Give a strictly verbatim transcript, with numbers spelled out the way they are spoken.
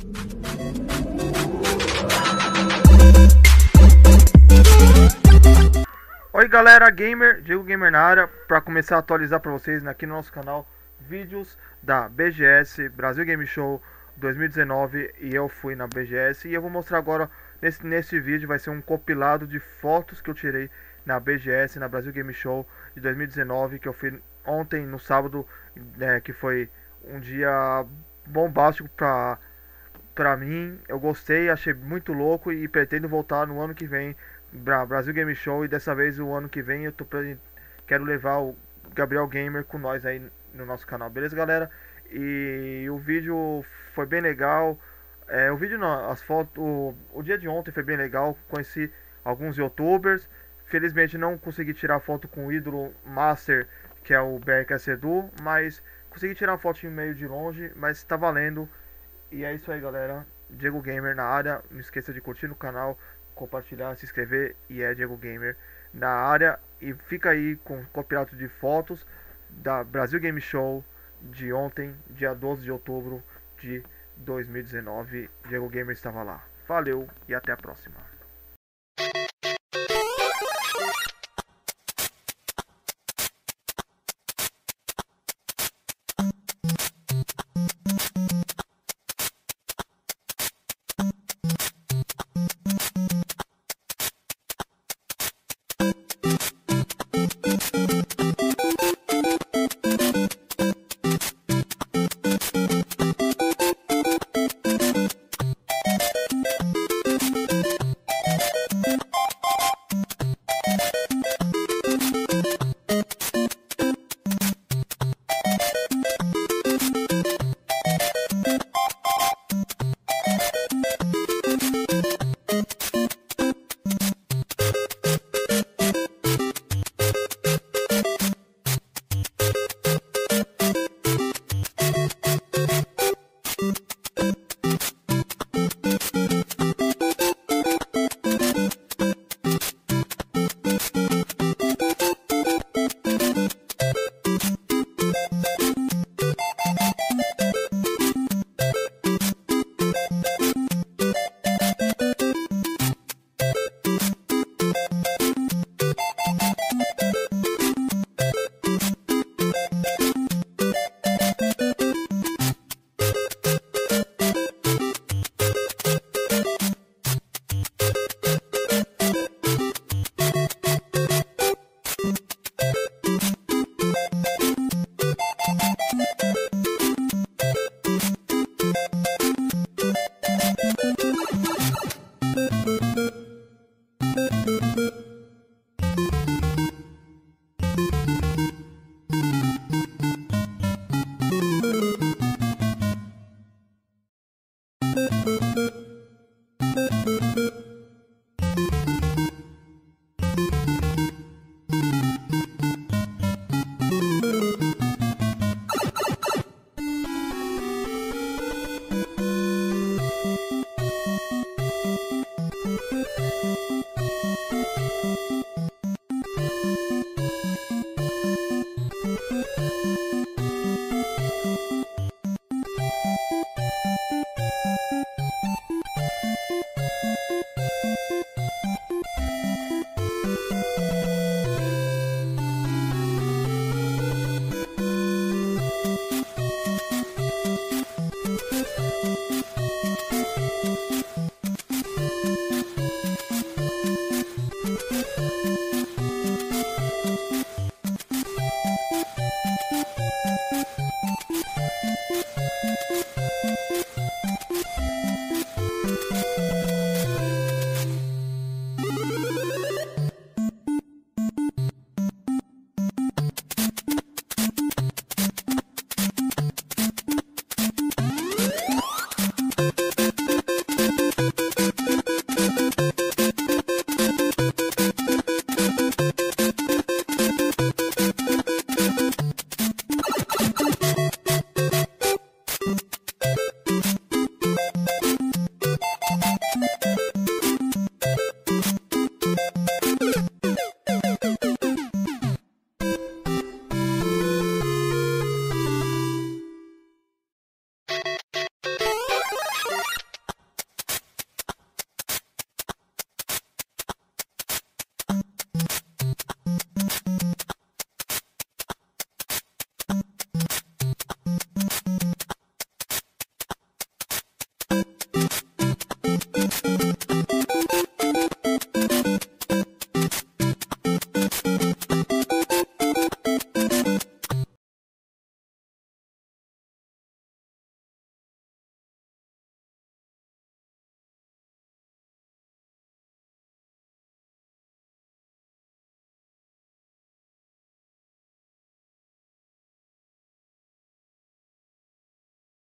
Oi galera, gamer, Diego Gamer na área, para começar a atualizar para vocês aqui no nosso canal vídeos da B G S, Brasil Game Show dois mil e dezenove, e eu fui na B G S e eu vou mostrar agora, nesse, nesse vídeo vai ser um compilado de fotos que eu tirei na B G S, na Brasil Game Show de dois mil e dezenove, que eu fui ontem no sábado, né, que foi um dia bombástico para pra mim. Eu gostei, achei muito louco e pretendo voltar no ano que vem pra Brasil Game Show, e dessa vez o ano que vem eu tô pra, quero levar o Gabriel Gamer com nós aí no nosso canal, beleza galera? E o vídeo foi bem legal, é, o vídeo não, as fotos, o, o dia de ontem foi bem legal, conheci alguns youtubers, felizmente não consegui tirar foto com o ídolo master, que é o B R K S Edu, mas consegui tirar uma foto meio de longe, mas tá valendo. E é isso aí galera, Diego Gamer na área, não esqueça de curtir no canal, compartilhar, se inscrever, e é Diego Gamer na área. E fica aí com o compilado de fotos da Brasil Game Show de ontem, dia doze de outubro de dois mil e dezenove. Diego Gamer estava lá. Valeu e até a próxima.